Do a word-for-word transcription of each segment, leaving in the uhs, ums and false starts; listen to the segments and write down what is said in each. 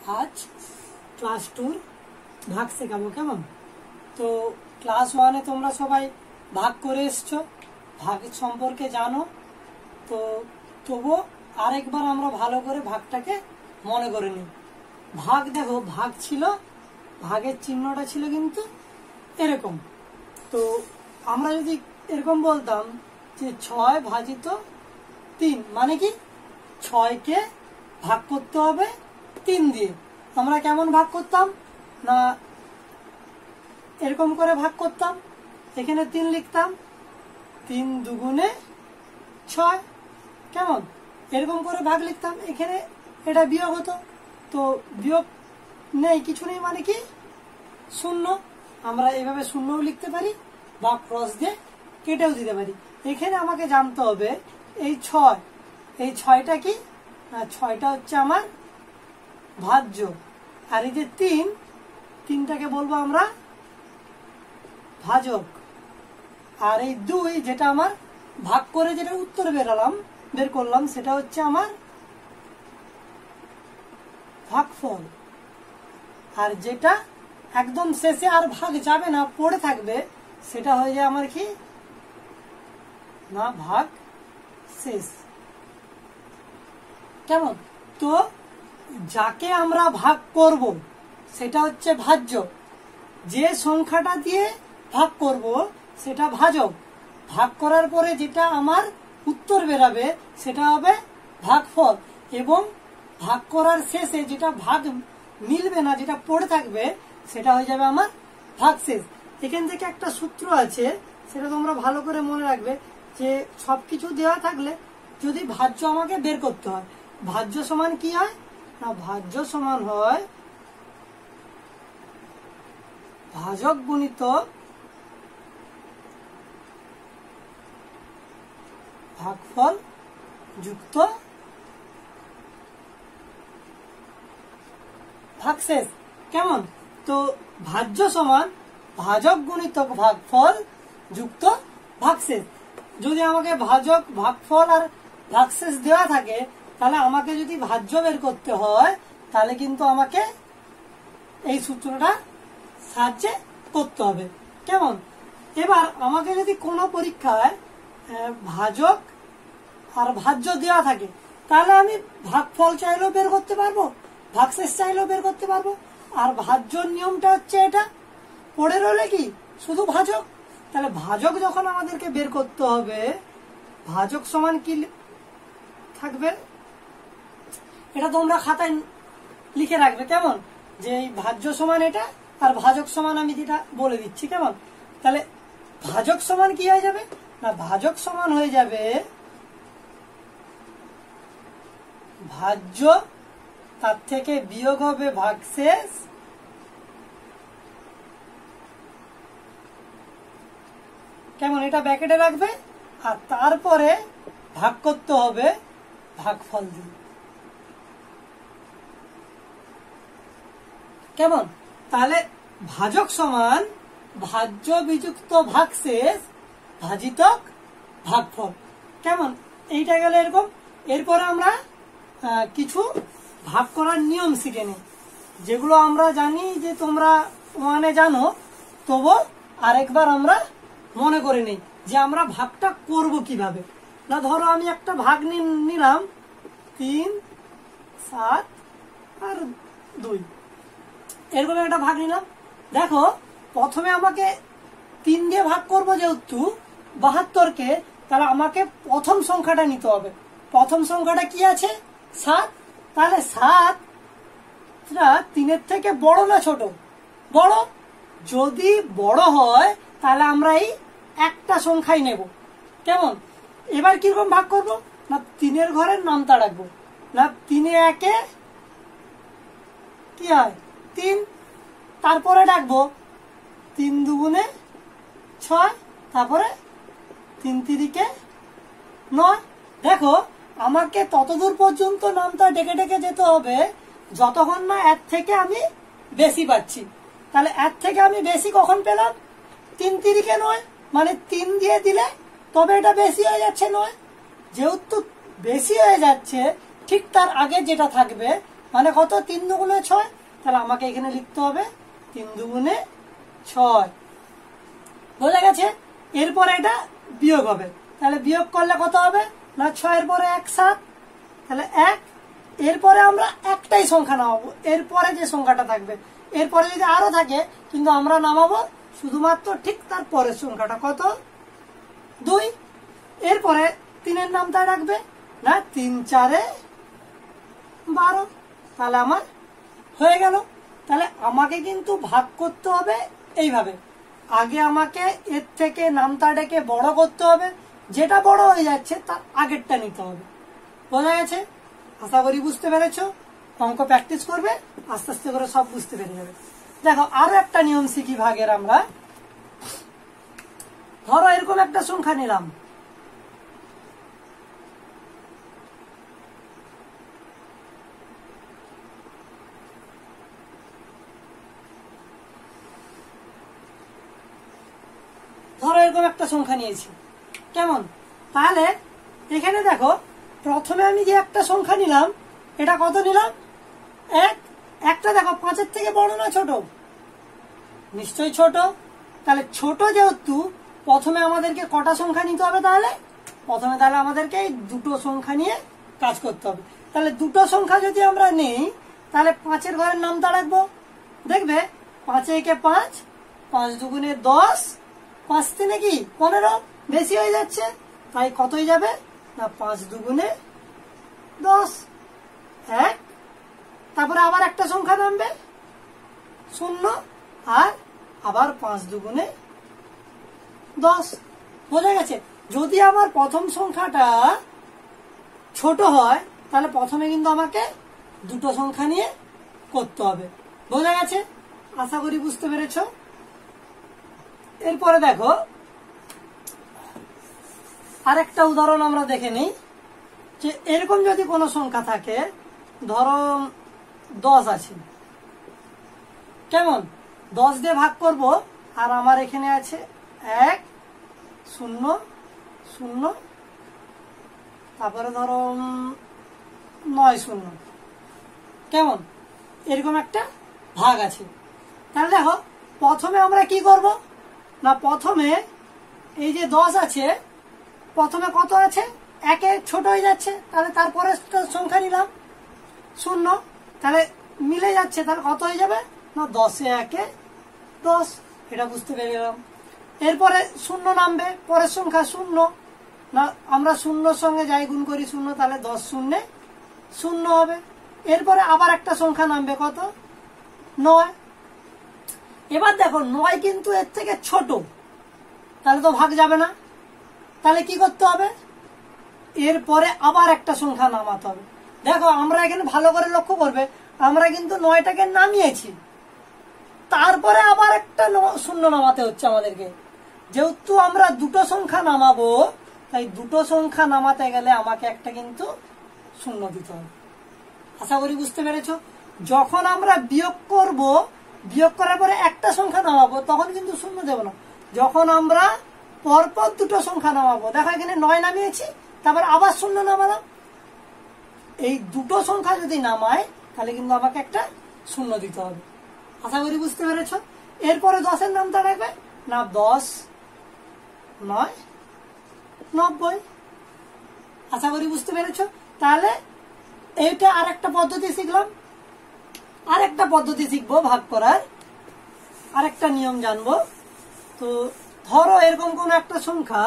আজ ক্লাস টুর ভাগ শেখাবো। কেমন? তো ক্লাস ওয়ানে তোমরা সবাই ভাগ করে এসছো, ভাগ সম্পর্কে জানো। তো তবুও আরেকবার আমরা ভালো করে ভাগটাকে মনে করে নিই। ভাগ দেখো, ভাগ ছিল, ভাগের চিহ্নটা ছিল কিন্তু এরকম। তো আমরা যদি এরকম বলতাম যে ছয় ভাজিত তিন, মানে কি ছয়কে ভাগ করতে হবে তিন দিয়ে। আমরা কেমন ভাগ করতাম না, এরকম করে ভাগ করতাম, এখানে তিন লিখতাম, তিন দুগুণে ছয়। কেমন? এরকম করে ভাগ লিখতাম, এখানে এটা বিয়োগ হতো, তো বিয়োগ নেই, কিছু নেই, মানে কি শূন্য। আমরা এভাবে শূন্যও লিখতে পারি বা ক্রস দিয়ে কেটেও দিতে পারি। এখানে আমাকে জানতে হবে এই ছয়, এই ছয়টা কি না, ছয়টা হচ্ছে আমার ভাজ্য। আর এই যে তিন, তিনটাকে বলবো আমরা ভাজক। আর এই দুই, যেটা আমার ভাগ করে যেটা উত্তর বেরালাম বের করলাম, সেটা হচ্ছে আমার ভাগফল। আর যেটা একদম শেষে আর ভাগ যাবে না, পড়ে থাকবে, সেটা হয়ে যায় আমার কি না ভাগ শেষ। কেমন? তো যাকে আমরা ভাগ করব সেটা হচ্ছে ভাজ্য, যে সংখ্যাটা দিয়ে ভাগ করব সেটা ভাজক। ভাগ করার পরে যেটা আমার উত্তর বেরাবে সেটা হবে ভাগফল, এবং ভাগ করার শেষে যেটা ভাগ মিলবে না, যেটা পড়ে থাকবে, সেটা হয়ে যাবে আমার ভাগশেষ। এখান থেকে একটা সূত্র আছে, সেটা তোমরা ভালো করে মনে রাখবে, যে সবকিছু দেওয়া থাকলে যদি ভাজ্য আমাকে বের করতে হয়, ভাজ্য সমান কি হয় না, ভাজ্য সমান হয় ভাজক গুণিত ভাগফল যুক্ত ভাগশেষ। কেমন? তো ভাজ্য সমান ভাজক গুণিত ভাগফল যুক্ত ভাগশেষ। যদি আমাকে ভাজক, ভাগফল আর ভাগশেষ দেওয়া থাকে, তাহলে আমাকে যদি ভাজ্য বের করতে হয়, তাহলে কিন্তু আমাকে এই সূত্রটা সাহায্যে করতে হবে। কেমন? এবার আমাকে যদি কোনো পরীক্ষায় ভাজক আর ভাজ্য দেওয়া থাকে, তাহলে আমি ভাগফল চাইলেও বের করতে পারবো, ভাগশেষ চাইলেও বের করতে পারবো। আর ভাজ্যর নিয়মটা হচ্ছে এটা, পড়ে রইলে কি শুধু ভাজক। তাহলে ভাজক যখন আমাদেরকে বের করতে হবে, ভাজক সমান কি থাকবে, এটা তোমরা খাতায় লিখে রাখবে। কেমন? যে এই ভাজ্য সমান এটা, আর ভাজক সমান আমি যেটা বলে দিচ্ছি। কেমন? তাহলে ভাজক সমান কি হয়ে যাবে না, ভাজক সমান হয়ে যাবে ভাজ্য, তার থেকে বিয়োগ হবে ভাগশেষ, কেমন? এটা ব্র্যাকেটে রাখবে, আর তারপরে ভাগ করতে হবে ভাগফল দিয়ে। কেমন? তাহলে ভাজক সমান ভাজ্য বিযুক্ত ভাগশেষ ভাজিতক ভাগফল। কেমন? এইটা গেল এরকম। এরপরে আমরা কিছু ভাগ করার নিয়ম শিখে নিই, যেগুলো আমরা জানি, যে তোমরা ওয়ানে জানো, তবু আরেকবার আমরা মনে করে নিই যে আমরা ভাগটা করব কিভাবে। না, ধরো আমি একটা ভাগ নিলাম, তিন সাত আর দুই, এরকম একটা ভাগ নিলাম। দেখো, প্রথমে আমাকে তিন দিয়ে ভাগ করবো যেহেতু বাহাত্তরকে, তাহলে আমাকে প্রথম সংখ্যাটা নিতে হবে। প্রথম সংখ্যাটা কি আছে? সাত। তাহলে সাত তিনের থেকে বড় না ছোট? বড়। যদি বড় হয় তাহলে আমরা এই একটা সংখ্যাই নেব। কেমন? এবার কিরকম ভাগ করব না, তিনের ঘরের নামটা রাখবো। না, তিনে একে কি হয় তিন, তারপরে ডাকবো তিন দুগুণে ছয়, তারপরে তিন তিরিকে নয়। দেখো, আমাকে ততদূর পর্যন্ত নামটা ডেকে ডেকে যেতে হবে যতক্ষণ না এর থেকে আমি বেশি পাচ্ছি। তাহলে এর থেকে আমি বেশি কখন পেলাম? তিন তিরিকে নয়, মানে তিন দিয়ে দিলে তবে এটা বেশি হয়ে যাচ্ছে নয়। যেহেতু বেশি হয়ে যাচ্ছে, ঠিক তার আগে যেটা থাকবে মানে কত? তিন দুগুণে ছয়। তাহলে আমাকে এখানে লিখতে হবে তিন দুগুণে ছয়। বোঝা গেছে? এরপরে এটা বিয়োগ হবে, তাহলে বিয়োগ করলে কত হবে না ছয়ের পরে এক সাত, তাহলে এক। এরপরে আমরা একটাই সংখ্যা নামাবো, এরপরে যে সংখ্যাটা থাকবে। এরপরে যদি আরো থাকে কিন্তু আমরা নামাবো শুধুমাত্র ঠিক তার পরের সংখ্যাটা, কত? দুই। এরপরে তিনের নামটা রাখবে না তিন চারে বারো, তাহলে আমার হয়ে গেল। তাহলে আমাকে কিন্তু ভাগ করতে হবে এইভাবে, আগে আমাকে এর থেকে নামটা ডেকে বড় করতে হবে, যেটা বড় হয়ে যাচ্ছে তার আগেরটা নিতে হবে। বোঝা গেছে? আশা করি বুঝতে পেরেছো। অঙ্ক প্র্যাকটিস করবে, আস্তে আস্তে করে সব বুঝতে পেরে যাবে। দেখো আরো একটা নিয়ম শিখি ভাগের আমরা। ধরো এরকম একটা সংখ্যা নিলাম, ধরো এরকম একটা সংখ্যা নিয়েছি, কেমন? তাহলে এখানে দেখো প্রথমে আমি যে একটা সংখ্যা নিলাম, এটা কত নিলাম? এক। একটা দেখো পাঁচের থেকে বড় না ছোট? নিশ্চয়ই ছোট। তাহলে ছোট যেহেতু প্রথমে আমাদেরকে কটা সংখ্যা নিতে হবে? তাহলে প্রথমে তাহলে আমাদেরকে এই দুটো সংখ্যা নিয়ে কাজ করতে হবে। তাহলে দুটো সংখ্যা যদি আমরা নেই, তাহলে পাঁচের ঘরের নামটা রাখবো। দেখবে পাঁচে একে পাঁচ, পাঁচ দুগুণে দশ, পাঁচ তিনে কি পনেরো, বেশি হয়ে যাচ্ছে, তাই কত হয়ে যাবে না পাঁচ দুগুণে দশ, এক। তারপরে আবার একটা সংখ্যা নামবে শূন্য, আর আবার পাঁচ দুগুণে দশ। বোঝা গেছে? যদি আমার প্রথম সংখ্যাটা ছোট হয় তাহলে প্রথমে কিন্তু আমাকে দুটো সংখ্যা নিয়ে করতে হবে। বোঝা গেছে? আশা করি বুঝতে পেরেছ। এরপরে দেখো আরেকটা উদাহরণ আমরা দেখে নিই, যে এরকম যদি কোনো সংখ্যা থাকে, ধরো দশ আছে, কেমন? দশ দিয়ে ভাগ করব, আর আমার এখানে আছে এক শূন্য শূন্য, তারপরে ধরো নয় শূন্য, কেমন? এরকম একটা ভাগ আছে। তাহলে দেখো প্রথমে আমরা কি করব না, প্রথমে এই যে দশ আছে, প্রথমে কত আছে? একে ছোট হয়ে যাচ্ছে, তাহলে তারপরে সংখ্যা নিলাম শূন্য, তাহলে মিলে যাচ্ছে, তাহলে কত হয়ে যাবে না দশে একে দশ। এটা বুঝতে পেরে গেলাম। এরপরে শূন্য নামবে, পরের সংখ্যা শূন্য, না আমরা শূন্যর সঙ্গে যাই গুণ করি শূন্য, তাহলে দশ শূন্যে শূন্য হবে। এরপরে আবার একটা সংখ্যা নামবে, কত? নয়। এবার দেখো নয় কিন্তু এর থেকে ছোট, তাহলে তো ভাগ যাবে না, তাহলে কি করতে হবে? এরপরে আবার একটা সংখ্যা নামাতে হবে। দেখো আমরা এখানে ভালো করে লক্ষ্য করবে, আমরা কিন্তু নয়টাকে নামিয়েছি, তারপরে আবার একটা শূন্য নামাতে হচ্ছে আমাদেরকে। যেহেতু আমরা দুটো সংখ্যা নামাবো, তাই দুটো সংখ্যা নামাতে গেলে আমাকে একটা কিন্তু শূন্য দিতে হবে। আশা করি বুঝতে পেরেছ। যখন আমরা বিয়োগ করব, বিয়োগ করার পরে একটা সংখ্যা নামাবো, তখন কিন্তু শূন্য দেব না। যখন আমরা পরপর দুটো সংখ্যা নামাবো, দেখো এখানে নয় নামিয়েছি, তারপর আবার শূন্য নামালাম, এই দুটো সংখ্যা যদি নামায় তাহলে কিন্তু আমাকে একটা শূন্য দিতে হবে। আশা করি বুঝতে পেরেছ। এরপরে দশের নামটা রাখবে না দশ নয় নব্বই। আশা করি বুঝতে পেরেছ। তাহলে এইটা আর একটা পদ্ধতি শিখলাম, আর একটা পদ্ধতি শিখবো ভাগ করার, আর একটা নিয়ম জানবো। তো ধরো এরকম কোন একটা সংখ্যা,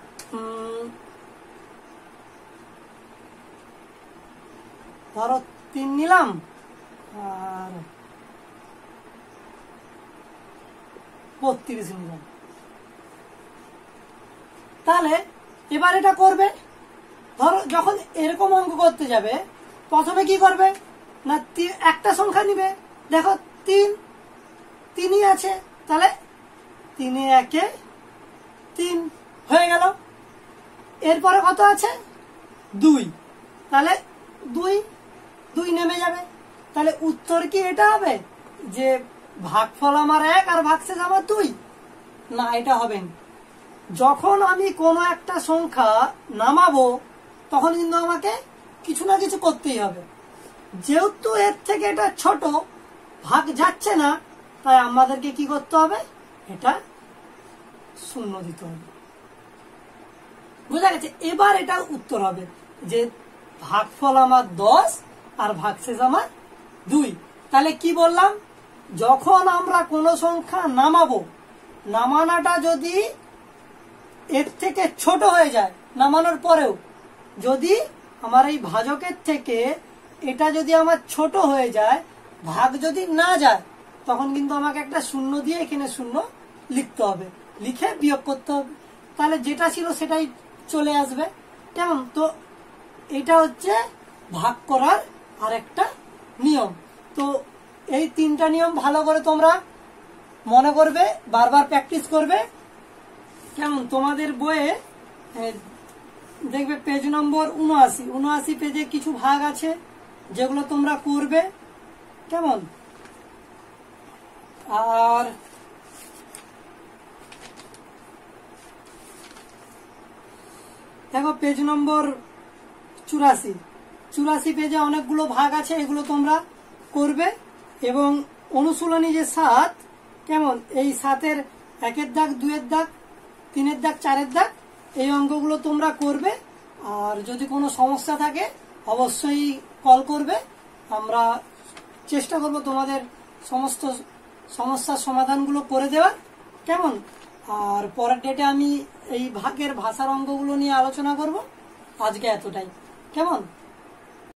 ধরো তিন নিলাম আর বত্রিশ নিলাম। তাহলে এবার এটা করবে, ধরো যখন এরকম অঙ্ক করতে যাবে, প্রথমে কি করবে না একটা সংখ্যা নিবে। দেখো তিন, তিনই আছে, তাহলে তিনে একে তিন হয়ে গেল। এরপরে কত আছে? দুই, তাহলে দুই দুই নেমে যাবে। তাহলে উত্তর কি এটা হবে যে ভাগফল আমার এক আর ভাগশেষ আমার দুই? না, এটা হবে না। যখন আমি কোনো একটা সংখ্যা নামাবো তখন কিন্তু আমাকে কিছু না কিছু করতেই হবে। যেহেতু এর থেকে এটা ছোট, ভাগ যাচ্ছে না, তাই আমাদেরকে কি করতে হবে, এটা শূন্য দিতে হবে। বুঝা গেছে? এবার এটা উত্তর হবে যে ভাগফল আমার দশ আর ভাগশেষ আমার দুই। তাহলে কি বললাম, যখন আমরা কোনো সংখ্যা নামাবো, নামানোটা যদি এর থেকে ছোট হয়ে যায়, নামানোর পরেও যদি আমার এই ভাজকের থেকে এটা যদি আমার ছোট হয়ে যায়, ভাগ যদি না যায়, তখন কিন্তু আমাকে একটা শূন্য দিয়ে এখানে শূন্য লিখতে হবে, লিখে বিয়োগ করতে হবে। তাহলে যেটা ছিল সেটাই চলে আসবে। কেমন? তো এটা হচ্ছে ভাগ করার আরেকটা নিয়ম। তো এই তিনটা নিয়ম ভালো করে তোমরা মনে করবে, বারবার প্র্যাকটিস করবে। কেমন? তোমাদের বইয়ে দেখবে পেজ নম্বর উনআশি, উনআশি পেজে কিছু ভাগ আছে যেগুলো তোমরা করবে। কেমন? আর দেখো পেজ নম্বর চুরাশি, চুরাশি পেজে অনেকগুলো ভাগ আছে, এগুলো তোমরা করবে। এবং অনুশীলনী যে সাত, কেমন, এই সাতের একের দাগ, দুইয়ের দাগ, তিনের দাগ, চারের দাগ, এই অঙ্কগুলো তোমরা করবে। আর যদি কোনো সমস্যা থাকে অবশ্যই কল করবে, আমরা চেষ্টা করব তোমাদের সমস্ত সমস্যার সমাধানগুলো করে দেওয়ার। কেমন? আর পরের ডেটে আমি এই ভাগের ভাষার অঙ্কগুলো নিয়ে আলোচনা করব। আজকে এতটাই। কেমন?